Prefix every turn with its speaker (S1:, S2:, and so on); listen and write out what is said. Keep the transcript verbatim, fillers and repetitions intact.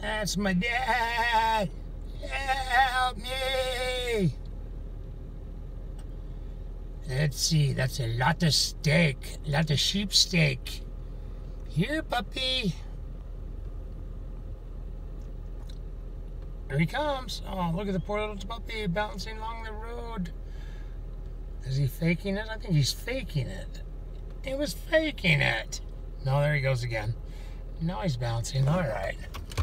S1: That's my dad. Help me. Let's see. That's a lot of steak. A lot of sheep steak. Here, puppy. Here he comes. Oh, look at the poor little puppy bouncing along the road. Is he faking it? I think he's faking it. He was faking it. No, there he goes again. Now he's bouncing. All right.